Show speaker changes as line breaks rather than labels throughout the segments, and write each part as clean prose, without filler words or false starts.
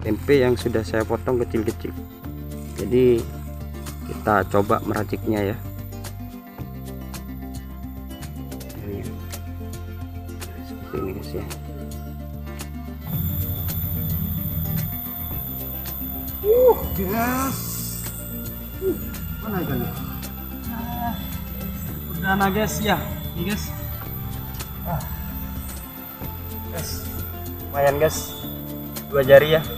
tempe yang sudah saya potong kecil-kecil. Jadi kita coba meraciknya ya. Ini, seperti ini guys ya.
Guys, mana ikannya? Perdana guys ya, ini guys.
Guys, lumayan guys, 2 jari ya.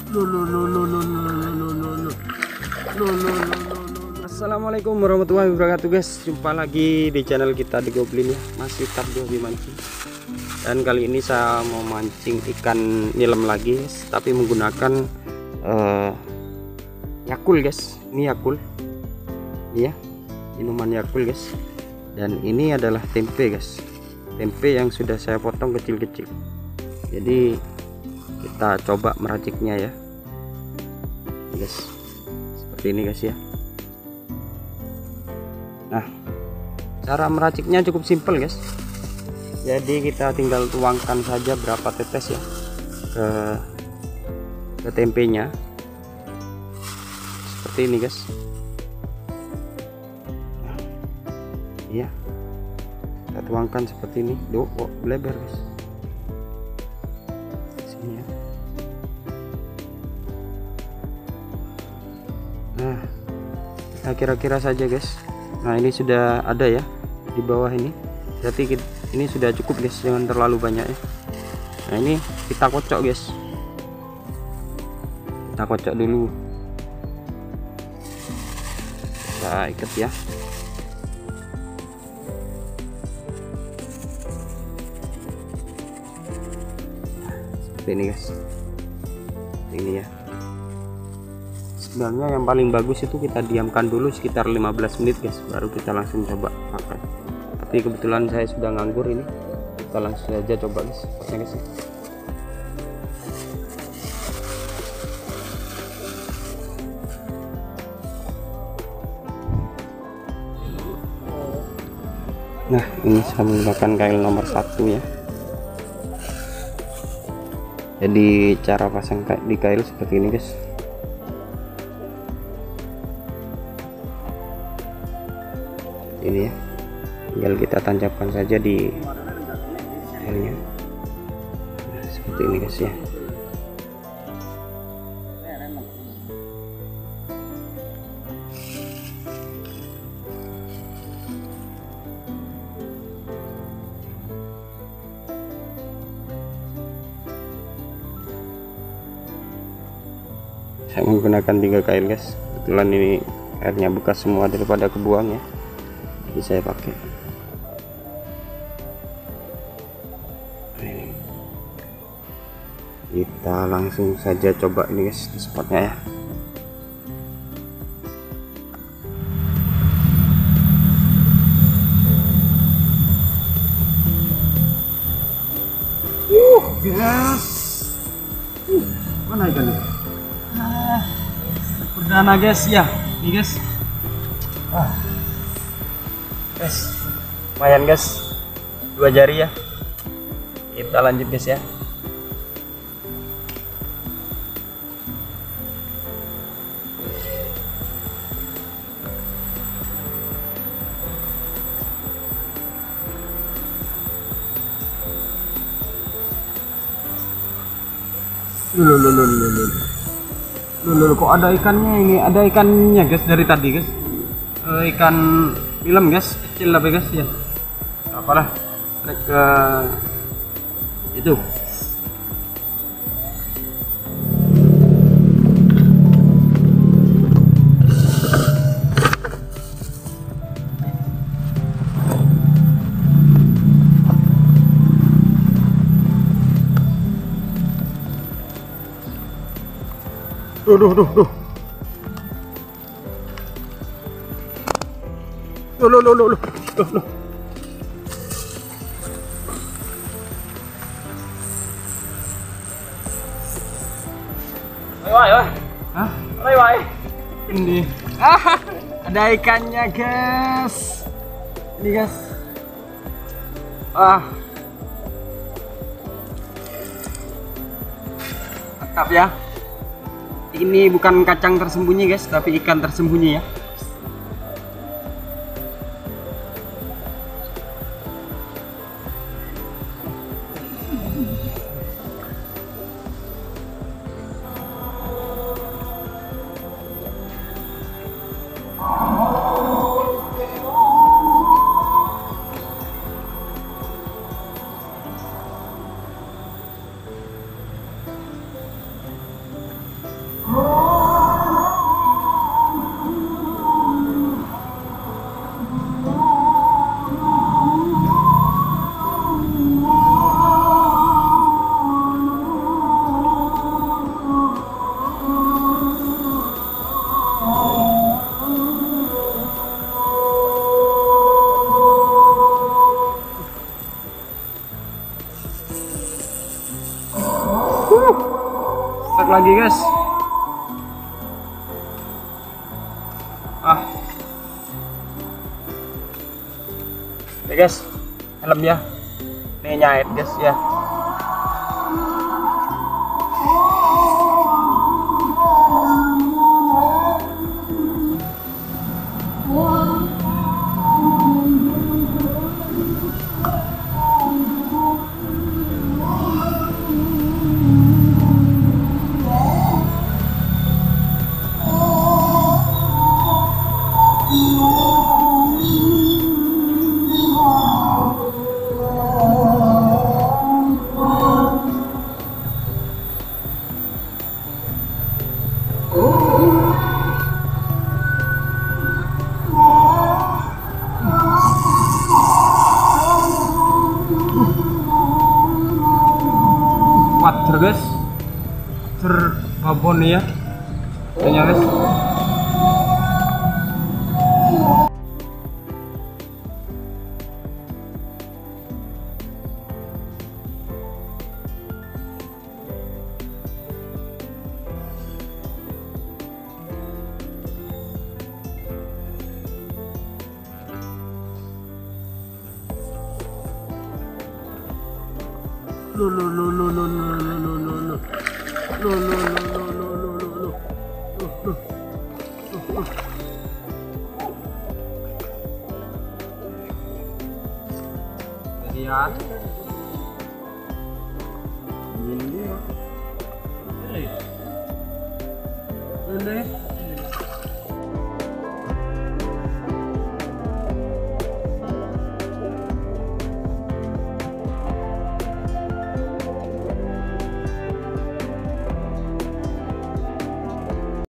Assalamualaikum warahmatullahi wabarakatuh guys. Jumpa lagi di channel kita di Goblin ya. Masih tetap di hobi mancing. Dan kali ini saya mau mancing ikan nilem lagi guys, tapi menggunakan Yakul guys. Ini Yakul. Iya, minuman Yakul guys. Dan ini adalah tempe guys. Tempe yang sudah saya potong kecil-kecil. Jadi kita coba meraciknya ya guys, seperti ini guys ya. Nah, cara meraciknya cukup simpel guys. Jadi kita tinggal tuangkan saja berapa tetes ya ke tempenya, seperti ini guys. Nah, iya, kita tuangkan seperti ini. Duh, kok lebar guys. Sini ya. Nah, kira-kira saja guys. Nah, ini sudah ada ya di bawah ini. Berarti ini sudah cukup guys, jangan terlalu banyak ya. Nah, ini kita kocok guys. Kita kocok dulu. Kita ikat ya. Seperti ini guys. Ini ya. Sebenarnya yang paling bagus itu kita diamkan dulu sekitar 15 menit guys, baru kita langsung coba pakai. Tapi kebetulan saya sudah nganggur ini, kita langsung aja coba guys, pakai guys. Nah, ini saya menggunakan kail nomor 1 ya. Jadi cara pasang di kail seperti ini guys. Ini ya, tinggal kita tancapkan saja di kailnya. Nah, seperti ini guys ya. Saya menggunakan 3 kail guys. Kebetulan ini airnya bekas semua daripada kebuang ya. Jadi saya pakai. Ini. Kita langsung saja coba ini guys di spotnya ya.
Guys, mana ikannya? Perdana guys ya, ini guys.
Guys, lumayan guys, 2 jari ya. Kita lanjut guys ya.
Loh, kok ada ikannya ini? Ada ikannya guys dari tadi guys. Ikan film guys, kecil tapi guys ya. Apalah, strike ke itu. Duh. Loh.
Ayo.
Hah?
Ayo.
Ini. Ada ikannya guys. Ini guys. Mantap ya. Ini bukan kacang tersembunyi guys, tapi ikan tersembunyi ya. Start lagi guys. Ya guys, helmnya ini nyait guys ya. Water guys, terbabon ya kayaknya guys. Lihat ini